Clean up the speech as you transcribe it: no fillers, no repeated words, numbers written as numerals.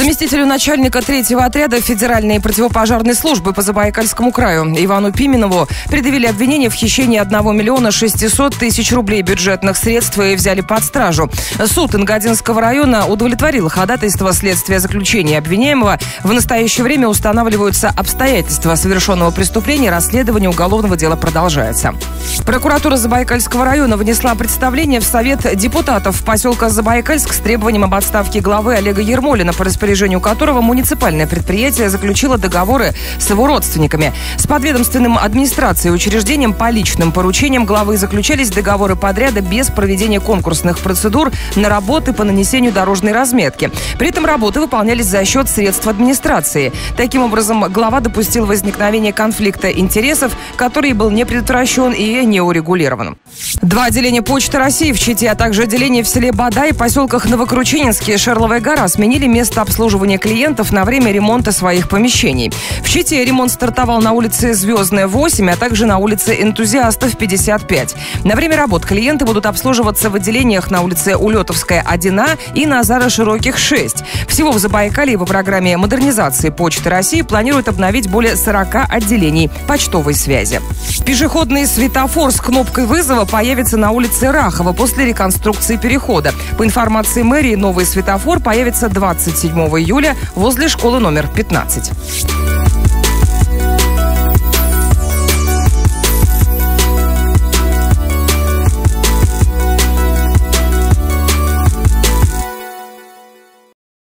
Заместителю начальника 3-го отряда Федеральной противопожарной службы по Забайкальскому краю Ивану Пименову предъявили обвинение в хищении 1 миллиона 600 тысяч рублей бюджетных средств и взяли под стражу. Суд Ингодинского района удовлетворил ходатайство следствия заключения обвиняемого. В настоящее время устанавливаются обстоятельства совершенного преступления. Расследование уголовного дела продолжается. Прокуратура Забайкальского района внесла представление в Совет депутатов поселка Забайкальск с требованием об отставке главы Олега Ермолина, по распоряжению которого муниципальное предприятие заключило договоры с его родственниками. С подведомственным администрацией и учреждением по личным поручениям главы заключались договоры подряда без проведения конкурсных процедур на работы по нанесению дорожной разметки. При этом работы выполнялись за счет средств администрации. Таким образом, глава допустил возникновение конфликта интересов, который был не предотвращен и не урегулирован. 2 отделения Почты России в Чите, а также отделения в селе Бада и поселках Новокручининске и Шерловая гора сменили место обслуживания клиентов на время ремонта своих помещений. В Чите ремонт стартовал на улице Звездная, 8, а также на улице Энтузиастов, 55. На время работ клиенты будут обслуживаться в отделениях на улице Улетовская, 1А и Назара Широких, 6. Всего в Забайкалье по программе модернизации Почты России планируют обновить более 40 отделений почтовой связи. Пешеходный светофор с кнопкой вызова появится на улице Рахова после реконструкции перехода. По информации мэрии, новый светофор появится 27 июля возле школы номер 15.